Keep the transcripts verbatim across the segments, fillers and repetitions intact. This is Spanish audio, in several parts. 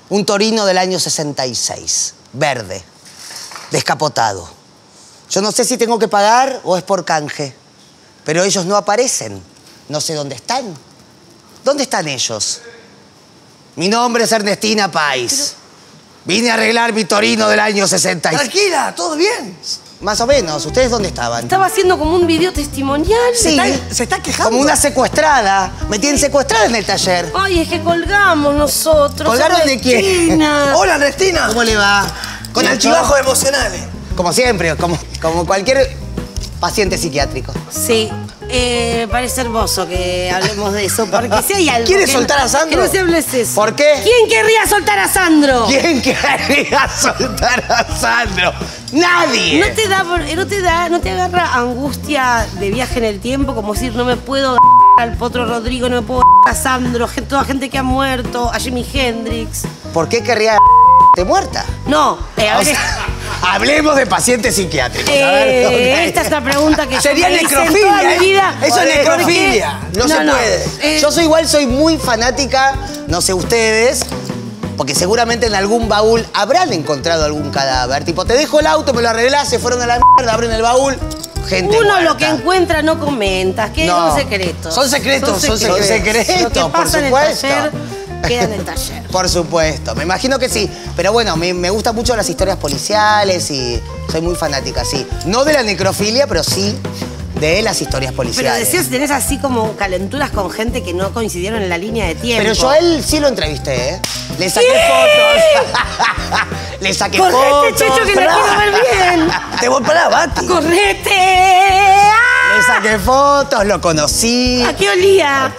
Un Torino del año sesenta y seis, verde, descapotado. Yo no sé si tengo que pagar o es por canje, pero ellos no aparecen. No sé dónde están. ¿Dónde están ellos? Mi nombre es Ernestina Pais. Pero... Vine a arreglar mi Torino del año sesenta y seis. Tranquila, ¿todo bien? Más o menos. ¿Ustedes dónde estaban? Estaba haciendo como un video testimonial. Sí. ¿Se está, se está quejando? Como una secuestrada. Me tienen secuestrada en el taller. Ay, es que colgamos nosotros. ¿Colgaron de quién? Hola, Ernestina. ¿Cómo le va? Con altibajos emocionales. Como siempre, como, como cualquier paciente psiquiátrico. Sí. Eh, parece hermoso que hablemos de eso, porque si hay algo... ¿Quieres soltar a Sandro? Que no se hables eso. ¿Por qué? ¿Quién querría soltar a Sandro? ¿Quién querría soltar a Sandro? ¡Nadie! ¿No te da, no te da, no te agarra angustia de viaje en el tiempo? Como decir, no me puedo al Potro Rodrigo, no me puedo a Sandro, toda gente que ha muerto, a Jimi Hendrix. ¿Por qué querría de muerta? No, eh, a O ver... sea, hablemos de pacientes psiquiátricos. Eh, a ver, ¿dónde? esta es la pregunta que Sería yo me hice en necrofilia, toda ¿eh? mi vida. Eso es necrofilia. No, No, se no. puede. Eh, Yo soy igual, soy muy fanática, no sé ustedes, porque seguramente en algún baúl habrán encontrado algún cadáver. Tipo, te dejo el auto, me lo arreglás, se fueron a la mierda, abren el baúl, gente Uno muerta. lo que encuentra no comenta, que No. son secretos. Son secretos, son Son secretos, Lo que por pasa en el supuesto. taller, queda en el taller. Por supuesto, me imagino que sí. Pero bueno, me, me gustan mucho las historias policiales y soy muy fanática, sí. No de la necrofilia, pero sí de las historias Pero policiales. decías, tenés así como calenturas con gente que no coincidieron en la línea de tiempo. Pero yo a él sí lo entrevisté, ¿eh? Le saqué fotos. Le saqué ¡Correte, fotos. Checho, que la quiero ver bien! Te voy para Bati. ¡Correte! Le saqué fotos, lo conocí. ¿A qué olía?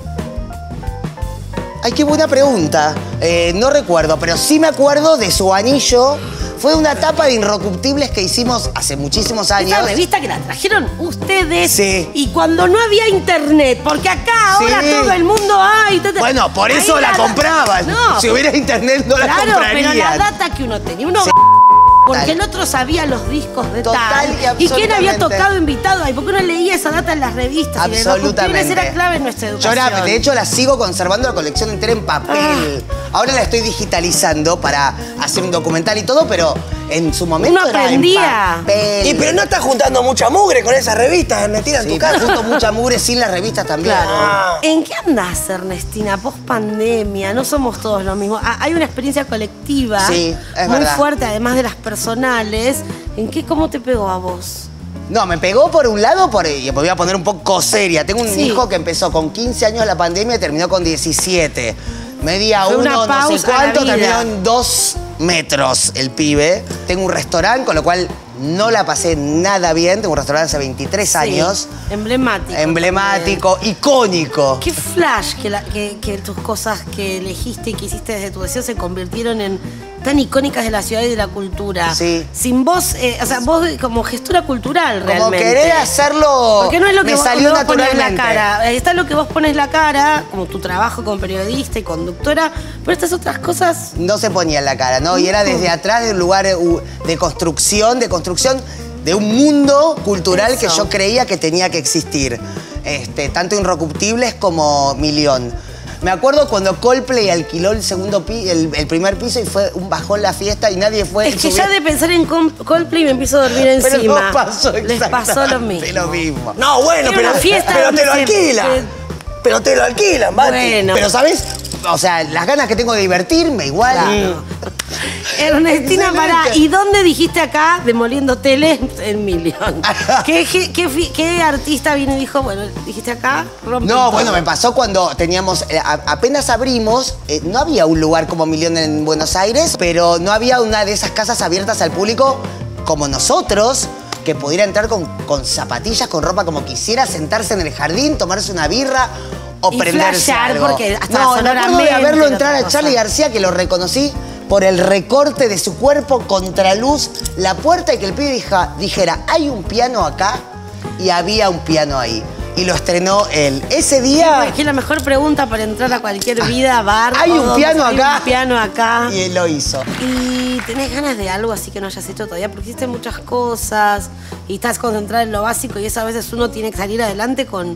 Ay, qué buena pregunta. Eh, no recuerdo, pero sí me acuerdo de su anillo. Fue una tapa de Inrocuptibles que hicimos hace muchísimos años. Esta revista que la trajeron ustedes. Sí. Y cuando no había internet, porque acá ahora Sí. todo el mundo hay. ta, ta. Bueno, por eso Ahí la da- compraban. No. Si hubiera internet no la Claro, comprarían. pero la data que uno tenía, uno... Sí. Porque el otro sabía los discos de Total tal. y ¿Y quién absolutamente. había tocado invitado ahí? Porque uno leía esa data en las revistas. Y Absolutamente. los era clave en nuestra Yo educación. ahora, de hecho, la sigo conservando la colección entera en papel. Ahora la estoy digitalizando para hacer un documental y todo, pero en su momento Uno era aprendía. en papel. Y pero no estás juntando mucha mugre con esas revistas, Ernestina, en Sí, tu pero casa. junto mucha mugre sin las revistas también. Claro. Ah. ¿En qué andás, Ernestina? Post pandemia, no somos todos lo mismo. Ah, hay una experiencia colectiva Sí, es muy verdad. fuerte, además de las personales. ¿En qué, cómo te pegó a vos? No, me pegó por un lado, por, y me voy a poner un poco seria. Tengo un Sí. hijo que empezó con quince años la pandemia y terminó con diecisiete. Medía Fue una uno, no sé pausa a la cuánto, vida. terminó en dos metros el pibe. Tengo un restaurante, con lo cual no la pasé nada bien. Tengo un restaurante hace veintitrés años. Sí, emblemático. Emblemático, icónico. Qué flash que, la- que- que tus cosas que elegiste y que hiciste desde tu deseo se convirtieron en tan icónicas de la ciudad y de la cultura. Sí. Sin vos, eh, o sea, vos como gestura cultural Como realmente. querer hacerlo, Porque no es lo que me vos, salió lo que vos pones la naturalmente. cara. Eh, Está lo que vos pones la cara, como tu trabajo como periodista y conductora, pero estas otras cosas... No se ponía en la cara, ¿no? Y era desde atrás de un lugar eh, u- de construcción, de construcción de un mundo cultural Eso. que yo creía que tenía que existir. Este, tanto Inrocuptibles como Milión. Me acuerdo cuando Coldplay alquiló el segundo pi- el, el primer piso y fue un bajón la fiesta y nadie fue. Es que subía- ya de pensar en Com- Coldplay me empiezo a dormir Pero encima. no pasó Les pasó lo mismo. exactamente lo mismo. No, bueno, Era pero, una fiesta pero donde te lo se- alquilan. se- Pero te lo alquilan, Bati. Bueno. Pero, ¿sabes? O sea, las ganas que tengo de divertirme igual. Claro. Ernestina, Excelente. pará. ¿Y dónde dijiste acá, demoliendo tele en Million? ¿Qué, qué, qué fi- qué artista vino y dijo, bueno, dijiste acá, rompe No, todo? bueno, me pasó cuando teníamos, eh, a- apenas abrimos, eh, no había un lugar como Milión en Buenos Aires, pero no había una de esas casas abiertas al público como nosotros, que pudiera entrar con, con zapatillas, con ropa como quisiera, sentarse en el jardín, tomarse una birra o Y prenderse flashear, algo. porque hasta no, me acuerdo de sonoramente haberlo era entrar otra a cosa. Charly García, que lo reconocí por el recorte de su cuerpo, contraluz, la puerta, y que el pibe dija- dijera, hay un piano acá, y había un piano ahí. Y lo estrenó él. Ese día... Es que es la mejor pregunta para entrar a cualquier vida, bar. Hay un todo, piano hay acá. un piano acá. Y él lo hizo. ¿Y tenés ganas de algo así que no hayas hecho todavía? Porque hiciste muchas cosas y estás concentrada en lo básico y eso a veces uno tiene que salir adelante con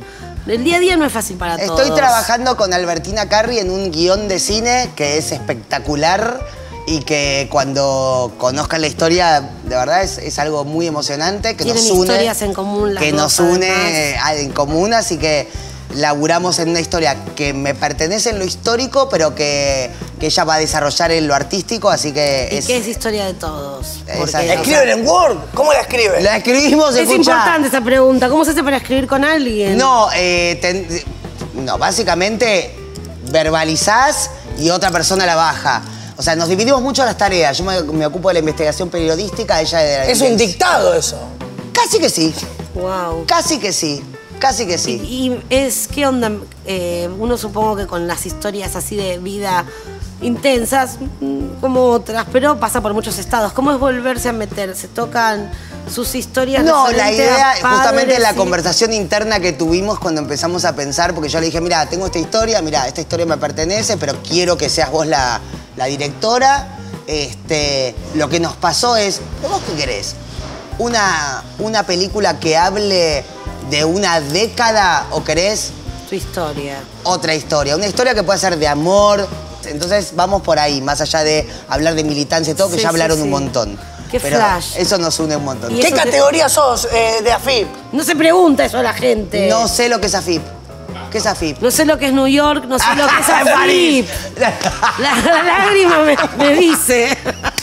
El día a día no es fácil para todos. Estoy trabajando con Albertina Carri en un guión de cine que es espectacular y que cuando conozcan la historia, de verdad es, es algo muy emocionante, que nos Tienen une. historias en común las Que dos, nos une además. en común, así que laburamos en una historia que me pertenece en lo histórico, pero que, que ella va a desarrollar en lo artístico, así que Y es... que es historia de todos. Exacto. Porque, ¿Escriben en Word? ¿Cómo la escriben? La escribimos, es escuchá. importante esa pregunta. ¿Cómo se hace para escribir con alguien? No, eh, ten- no, básicamente verbalizás y otra persona la baja. O sea, nos dividimos mucho las tareas. Yo me, me ocupo de la investigación periodística, ella de la... Es un dictado eso. Casi que sí, Wow. casi que sí, casi que sí. Y, y es, ¿qué onda? Eh, uno supongo que con las historias así de vida intensas, mm, como otras, pero pasa por muchos estados. ¿Cómo es volverse a meter? ¿Se tocan sus historias? No, la referente idea, a padres justamente la y- conversación interna que tuvimos cuando empezamos a pensar, porque yo le dije, mira, tengo esta historia, mira, esta historia me pertenece, pero quiero que seas vos la, la directora. Este, lo que nos pasó es, ¿vos qué querés? Una, una película que hable de una década o querés Tu historia. otra historia, una historia que pueda ser de amor. Entonces vamos por ahí, más allá de hablar de militancia y todo, que Sí, ya sí, hablaron sí. un montón. Qué Pero flash. eso nos une un montón. Y ¿Qué eso te- categoría sos eh, de A F I P? No se pregunta eso a la gente. No sé lo que es A F I P. ¿Qué es A F I P? No sé lo que es New York, no sé lo que es Ah, París. La, la lágrima me, me dice.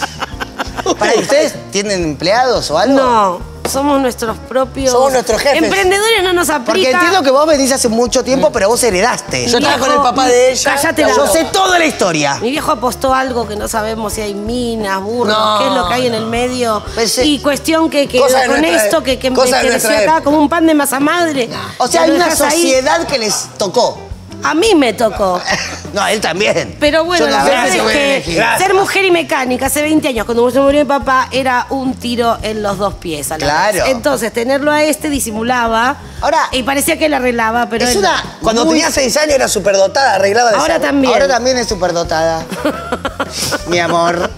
¿Para ustedes tienen empleados o algo? No, somos nuestros propios... Somos nuestros jefes. Emprendedores no nos aplica. Porque entiendo que vos venís hace mucho tiempo, pero vos heredaste. Yo estaba viejo- con el papá de ella. Cállate la Yo boca. sé toda la historia. Mi viejo apostó algo que no sabemos si hay minas, burros, No, qué es lo que hay en el medio. Pues, eh, y cuestión que quedó cosa de con nuestra esto, e- que, que, cosa de que nuestra decía acá época. como un pan de masa madre. O sea, Ya hay lo una dejas ahí. sociedad que les tocó. A mí me tocó. No, a él también. Pero bueno, Yo no la sé verdad si se es voy a que elegir. Gracias. ser mujer y mecánica hace veinte años, cuando se murió mi papá, era un tiro en los dos pies. A la Claro. vez. Entonces, tenerlo a este disimulaba. Ahora- y parecía que él arreglaba, pero Es él una... no. Cuando muy- tenía seis años era superdotada, arreglaba de Ahora esa- también. Ahora también es superdotada. Mi amor.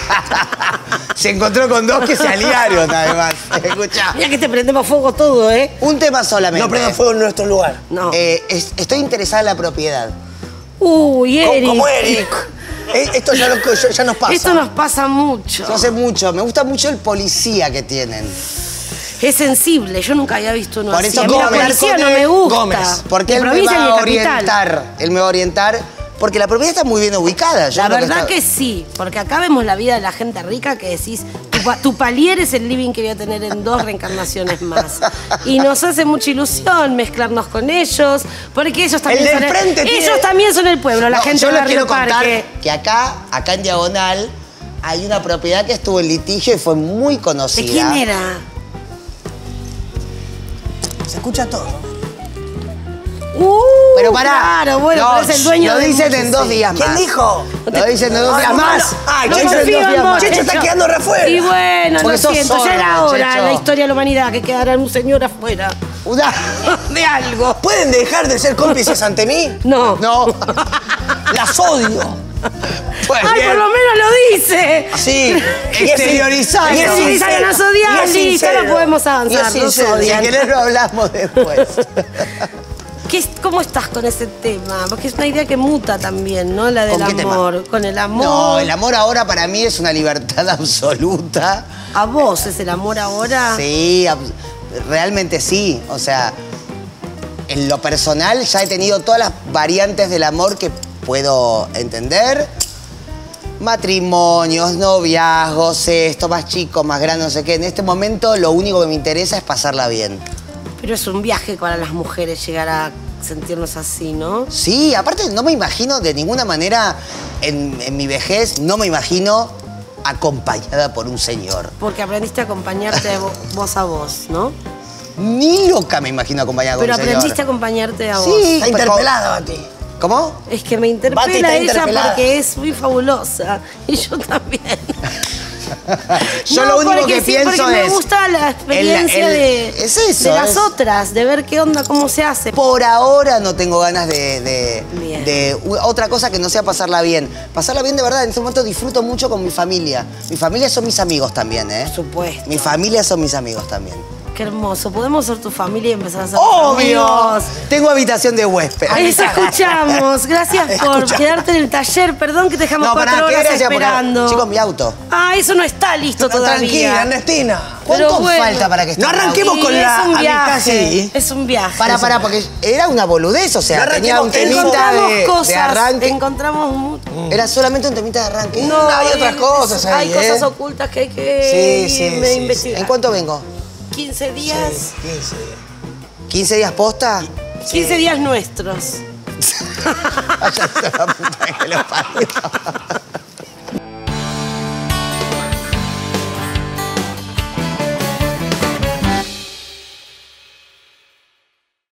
Se encontró con dos que se aliaron, además. Escuchá. Mira que te prendemos fuego todo, ¿eh? Un tema solamente. No prendan fuego en nuestro lugar. No. Eh, es- estoy interesada en la propiedad. Uy, Co- Eric. Como Eric. Eh, Esto ya, lo- ya nos pasa. Esto nos pasa mucho. Yo sé mucho. Me gusta mucho el policía que tienen. Es sensible, yo nunca había visto uno Por así. eso A mí la Gómez, policía con no el me gusta. Gómez. Porque de él me provincia va ni a de capital. orientar. Él me va a orientar. Porque la propiedad está muy bien ubicada. Yo La creo verdad está- que sí, porque acá vemos la vida de la gente rica que decís, tu, pa- tu palier es el living que voy a tener en dos reencarnaciones más. Y nos hace mucha ilusión mezclarnos con ellos, porque ellos también, El del son, el, frente tiene- ellos también son el pueblo, la No, gente yo de les Barrio quiero contar Parque. que acá, acá en Diagonal, hay una propiedad que estuvo en litigio y fue muy ¿De conocida. quién era? Se escucha todo. Uh, Pero pará. Claro, bueno, No, pero es el dueño lo de dicen mucho, en dos sí. días ¿Quién más. dijo? Lo dicen en dos Ah, días no, más. no. Ah, No Checho, confío en dos en días vos, más. Checho está Checho. quedando re afuera. Y bueno, Porque lo sos siento, ya sordo, era hora Checho. la historia de la humanidad que quedará un señor afuera Una- de algo. ¿Pueden dejar de ser cómplices ante mí? No. No. Las odio. Pues Ay, bien. por lo menos lo dice. Sí. Exteriorizar. Y es Exteriorizar, sincero. nos odian, Y es listo, sincero. no podemos avanzar, Y es nos sincero. odian. Si querés lo hablamos después. ¿Qué es- ¿Cómo estás con ese tema? Porque es una idea que muta también, ¿no? La del ¿Con qué tema? amor. Con el amor. No, el amor ahora para mí es una libertad absoluta. ¿A vos es el amor ahora? Sí, abs- realmente sí. O sea, en lo personal ya he tenido todas las variantes del amor que puedo entender. Matrimonios, noviazgos, esto, más chico, más grande, no sé qué. En este momento lo único que me interesa es pasarla bien. Pero es un viaje para las mujeres llegar a sentirnos así, ¿no? Sí, aparte no me imagino de ninguna manera en, en mi vejez, no me imagino acompañada por un señor. Porque aprendiste a acompañarte de vo- vos a vos, ¿no? Ni loca me imagino acompañada Pero por un señor. aprendiste a acompañarte a vos. Sí. Está interpelada, Bati. ¿Cómo? Es que me Bati interpela está ella interpelada. porque es muy fabulosa. Y yo también. Yo No, lo único porque que sí, pienso porque es... me gusta la experiencia el- de, es eso, de las es- otras, de ver qué onda, cómo se hace. Por ahora no tengo ganas de, de- Bien. de u- otra cosa que no sea pasarla bien. Pasarla bien de verdad, en este momento disfruto mucho con mi familia. Mi familia son mis amigos también, ¿eh? Por supuesto. Mi familia son mis amigos también. qué hermoso. ¿Podemos ser tu familia y empezar a ser ¡Obvio! amigos? Tengo habitación de huésped. Eso escuchamos. Gracias por Escucha. quedarte en el taller. Perdón que te dejamos No, cuatro pará, ¿qué horas gracias? Porque, esperando. chicos, mi auto. Ah, eso no está listo todavía. Tranquila, Ernestina. ¿Cuánto Pero bueno. falta para que esté No el auto? arranquemos Sí, con es la un amistad viaje. así. Es un viaje. Pará, pará, porque era una boludez, o sea, No tenía un arranquemos, temita Encontramos de, cosas. de arranque. Encontramos mu- Era solamente un temita de arranque. No, hay otras cosas ahí, Hay cosas ¿eh? ocultas que hay que Sí, sí, irme a sí, sí. investigar. ¿En cuánto vengo? quince días. Sí, quince. ¿quince días posta? quince días nuestros. Váyanse a la puta que lo parió.